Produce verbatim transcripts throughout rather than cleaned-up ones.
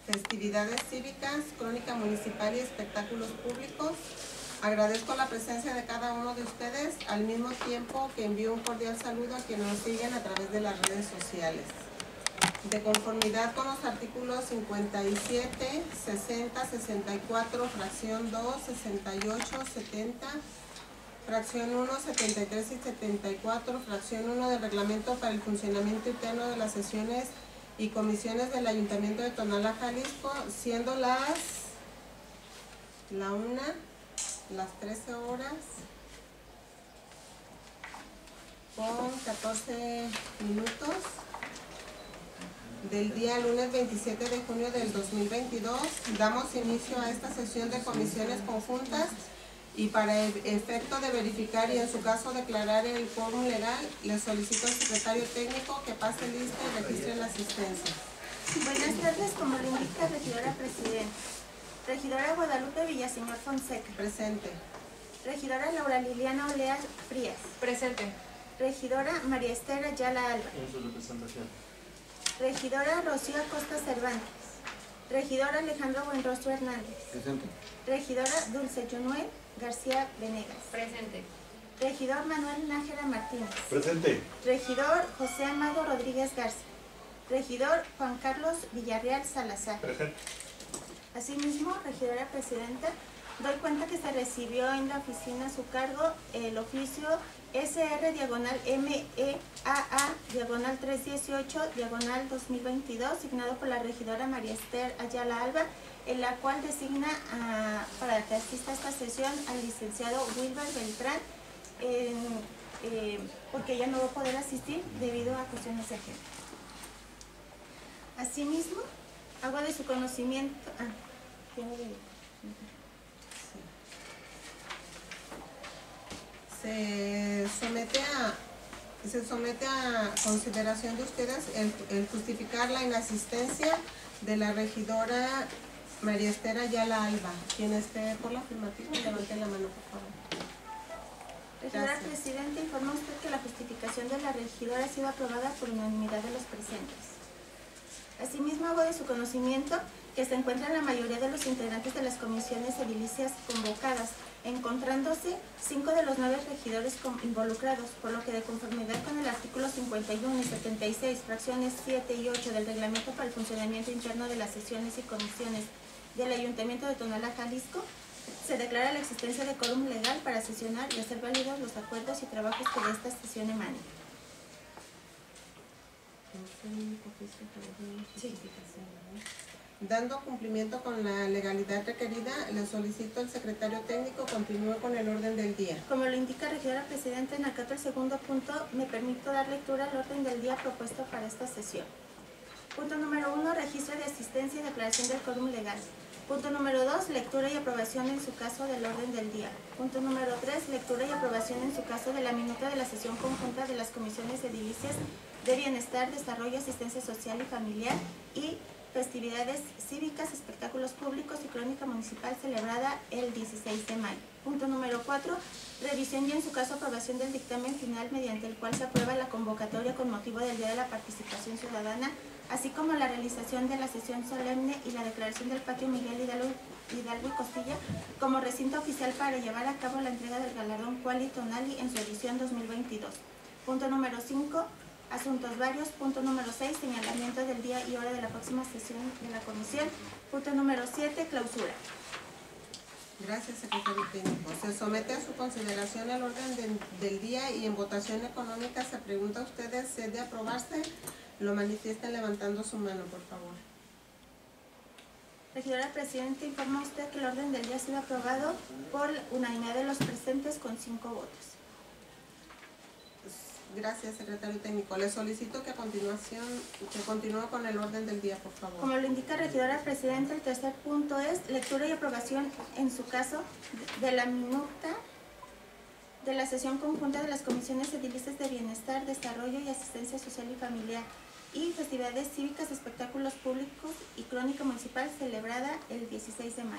festividades cívicas, crónica municipal y espectáculos públicos. Agradezco la presencia de cada uno de ustedes, al mismo tiempo que envío un cordial saludo a quienes nos siguen a través de las redes sociales. De conformidad con los artículos cincuenta y siete, sesenta, sesenta y cuatro, fracción dos, sesenta y ocho, setenta, fracción uno, setenta y tres y setenta y cuatro, fracción uno del reglamento para el funcionamiento interno de las sesiones y comisiones del Ayuntamiento de Tonalá, Jalisco, siendo las la una, las trece horas con catorce minutos del día lunes veintisiete de junio del dos mil veintidós. Damos inicio a esta sesión de comisiones conjuntas y para el efecto de verificar y en su caso declarar el quórum legal, le solicito al secretario técnico que pase lista y registre la asistencia. Buenas tardes, como lo indica regidora presidenta. Regidora Guadalupe Villaseñor Fonseca. Presente. Regidora Laura Liliana Olea Frías. Presente. Regidora María Esther Ayala Alba. En su representación. Regidora Rocío Acosta Cervantes. Regidor Alejandro Buenrostro Hernández. Presente. Regidora Dulce Yunuel García Venegas. Presente. Regidor Manuel Nájera Martínez. Presente. Regidor José Amado Rodríguez Garza. Regidor Juan Carlos Villarreal Salazar. Presente. Asimismo, regidora presidenta, doy cuenta que se recibió en la oficina a su cargo el oficio S R diagonal M E A A diagonal trescientos dieciocho diagonal dos mil veintidós, signado por la regidora María Esther Ayala Alba, en la cual designa a, para que asista a esta sesión al licenciado Wilber Beltrán, en, eh, porque ella no va a poder asistir debido a cuestiones ajenas. Asimismo, hago de su conocimiento... Ah, tiene de... Se somete a se somete a consideración de ustedes el, el justificar la inasistencia de la regidora María Esther Ayala Alba. Quien esté por la afirmativa, levante la mano, por favor. Regidora Gracias. presidenta, informa usted que la justificación de la regidora ha sido aprobada por unanimidad de los presentes. Asimismo, hago de su conocimiento que se encuentran la mayoría de los integrantes de las comisiones edilicias convocadas, encontrándose cinco de los nueve regidores involucrados, por lo que de conformidad con el artículo cincuenta y uno y setenta y seis, fracciones siete y ocho del reglamento para el funcionamiento interno de las sesiones y comisiones del Ayuntamiento de Tonalá, Jalisco, se declara la existencia de quórum legal para sesionar y hacer válidos los acuerdos y trabajos que de esta sesión emanen. Sí. Dando cumplimiento con la legalidad requerida, le solicito al secretario técnico continúe con el orden del día. Como lo indica regidora presidenta, en acato al segundo punto, me permito dar lectura al orden del día propuesto para esta sesión. Punto número uno, registro de asistencia y declaración del quórum legal. Punto número dos, lectura y aprobación en su caso del orden del día. Punto número tres, lectura y aprobación en su caso de la minuta de la sesión conjunta de las comisiones edilicias de Bienestar, Desarrollo, Asistencia Social y Familiar y festividades cívicas, espectáculos públicos y crónica municipal celebrada el dieciséis de mayo. Punto número cuatro, revisión y en su caso aprobación del dictamen final mediante el cual se aprueba la convocatoria con motivo del Día de la Participación Ciudadana, así como la realización de la sesión solemne y la declaración del patio Miguel Hidalgo, Hidalgo y Costilla como recinto oficial para llevar a cabo la entrega del galardón Quali Tonali en su edición dos mil veintidós. Punto número cinco, asuntos varios. Punto número seis, señalamiento del día y hora de la próxima sesión de la comisión. Punto número siete, clausura. Gracias, secretario técnico. Se somete a su consideración el orden de, del día y en votación económica se pregunta a ustedes si es de aprobarse. Lo manifiesten levantando su mano, por favor. Regidora presidenta, informa usted que el orden del día ha sido aprobado por unanimidad de los presentes con cinco votos. Gracias, secretario técnico. Le solicito que a continuación, que continúe con el orden del día, por favor. Como lo indica regidora presidenta, el tercer punto es lectura y aprobación, en su caso, de la minuta de la sesión conjunta de las comisiones edilicias de Bienestar, Desarrollo y Asistencia Social y Familiar y festividades cívicas, espectáculos públicos y crónica municipal celebrada el dieciséis de mayo.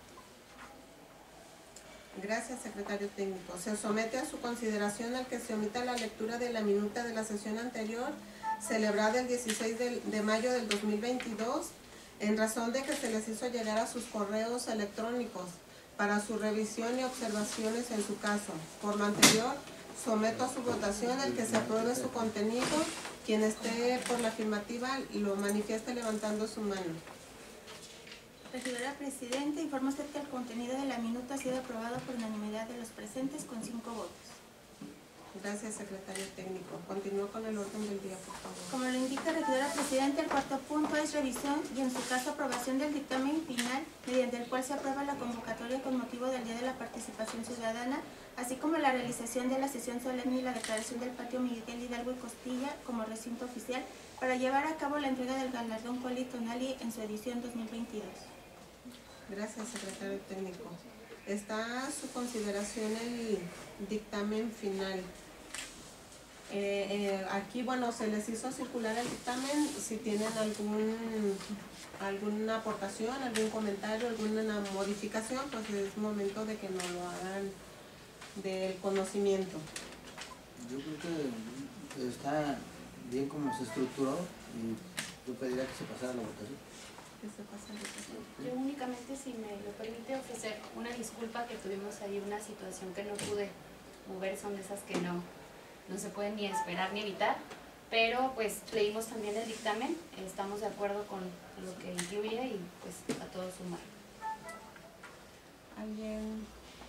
Gracias, secretario técnico. Se somete a su consideración el que se omita la lectura de la minuta de la sesión anterior, celebrada el dieciséis de, de mayo del dos mil veintidós, en razón de que se les hizo llegar a sus correos electrónicos para su revisión y observaciones en su caso. Por lo anterior, someto a su votación el que se apruebe su contenido. Quien esté por la afirmativa lo manifieste levantando su mano. Regidora Presidenta, informa usted que el contenido de la minuta ha sido aprobado por unanimidad de los presentes con cinco votos. Gracias, secretario técnico. Continúo con el orden del día, por favor. Como lo indica Regidora Presidenta, el cuarto punto es revisión y en su caso aprobación del dictamen final mediante el cual se aprueba la convocatoria con motivo del Día de la Participación Ciudadana, así como la realización de la sesión solemne y la declaración del patio Miguel Hidalgo y Costilla como recinto oficial para llevar a cabo la entrega del galardón Kuali Tonali en su edición dos mil veintidós. Gracias, secretario técnico. Está a su consideración el dictamen final. Eh, eh, aquí, bueno, se les hizo circular el dictamen. Si tienen algún alguna aportación, algún comentario, alguna modificación, pues es momento de que nos lo hagan del conocimiento. Yo creo que está bien como se estructuró y yo pediría que se pasara la votación. ¿Qué se pasa de votación? Yo únicamente, si me lo permite, ofrecer una disculpa que tuvimos ahí una situación que no pude mover, son de esas que no, no se pueden ni esperar ni evitar, pero pues leímos también el dictamen, estamos de acuerdo con lo que incluye y pues a todos sumar. ¿Alguien?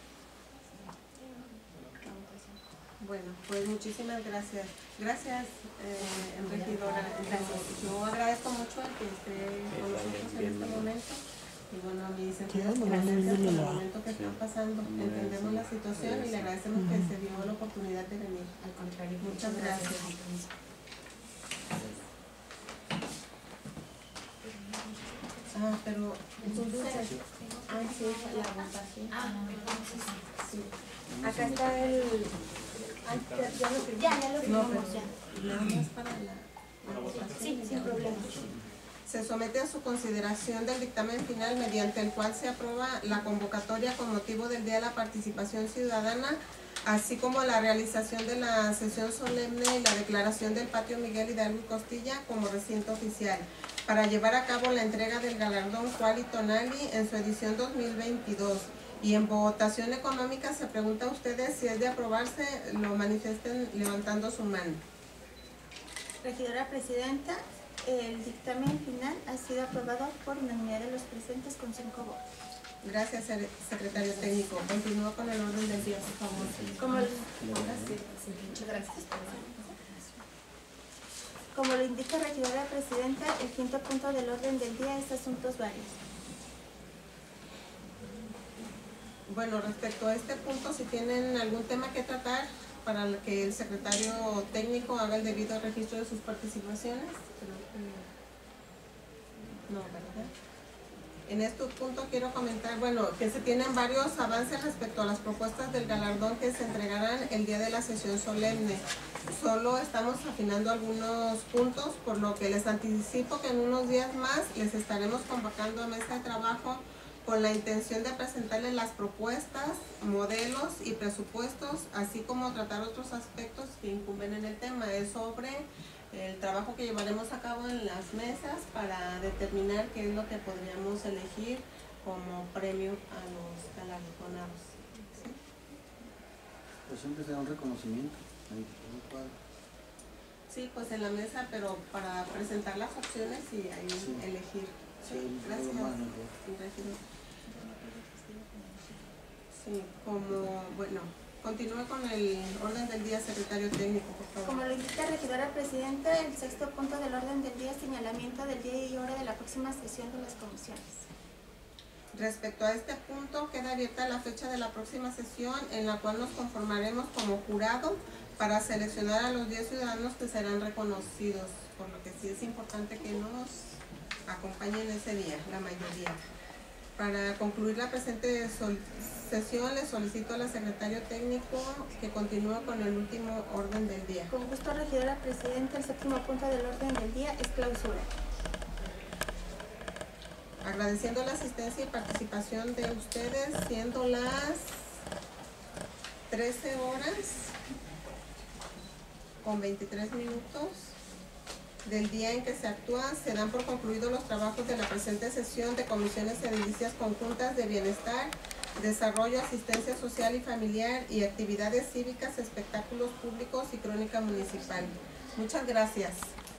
Bueno, pues muchísimas gracias. Gracias, eh, regidora. Yo, yo agradezco mucho el que esté con nosotros en este momento. Y bueno, a mis sentidos condolencias por el momento que están pasando. Entendemos la situación y le agradecemos que se dio la oportunidad de venir. Al contrario, Muchas gracias. Ah, pero entonces, ay, sí, la votación. Ah, entonces Sí. Acá está el... Ay, ya, ya lo firmamos. Ya, ya lo No, firmamos, pero ya. nada más para la, la votación. Sí, sin problema. Se somete a su consideración del dictamen final mediante el cual se aprueba la convocatoria con motivo del Día de la Participación Ciudadana, así como la realización de la sesión solemne y la declaración del patio Miguel Hidalgo y Costilla como recinto oficial, para llevar a cabo la entrega del galardón Kuali Tonali en su edición dos mil veintidós. Y en votación económica se pregunta a ustedes si es de aprobarse, lo manifiesten levantando su mano. Regidora Presidenta, el dictamen final ha sido aprobado por unanimidad de los presentes con cinco votos. Gracias, secretario técnico. Continúo con el orden del día, por favor. Como, muchas gracias. como lo indica Regidora Presidenta, el quinto punto del orden del día es asuntos varios. Bueno, respecto a este punto, si tienen algún tema que tratar para que el secretario técnico haga el debido registro de sus participaciones. Creo que no, ¿verdad? En este punto quiero comentar, bueno, que se tienen varios avances respecto a las propuestas del galardón que se entregarán el día de la sesión solemne. Solo estamos afinando algunos puntos, por lo que les anticipo que en unos días más les estaremos convocando a mesa de trabajo con la intención de presentarles las propuestas, modelos y presupuestos, así como tratar otros aspectos que incumben en el tema. Es sobre el trabajo que llevaremos a cabo en las mesas para determinar qué es lo que podríamos elegir como premio a los galardonados. ¿Sí? Pues siempre será un reconocimiento. Ahí, un cuadro. Sí, pues en la mesa, pero para presentar las opciones y ahí Sí. elegir. Sí, Sí, gracias. algo más mejor. Sí, como, bueno, continúe con el orden del día, secretario técnico, por favor. Como lo indica Regidora Presidenta, el sexto punto del orden del día es señalamiento del día y hora de la próxima sesión de las comisiones. Respecto a este punto, queda abierta la fecha de la próxima sesión en la cual nos conformaremos como jurado para seleccionar a los diez ciudadanos que serán reconocidos, por lo que sí es importante que nos acompañen ese día, la mayoría. Para concluir la presente sol sesión, le solicito al secretario técnico que continúe con el último orden del día. Con gusto, Regidora Presidenta, el séptimo punto del orden del día es clausura. Agradeciendo la asistencia y participación de ustedes, siendo las trece horas con veintitrés minutos. del día en que se actúa, se dan por concluidos los trabajos de la presente sesión de comisiones edilicias conjuntas de bienestar, desarrollo, asistencia social y familiar y actividades cívicas, espectáculos públicos y crónica municipal. Muchas gracias.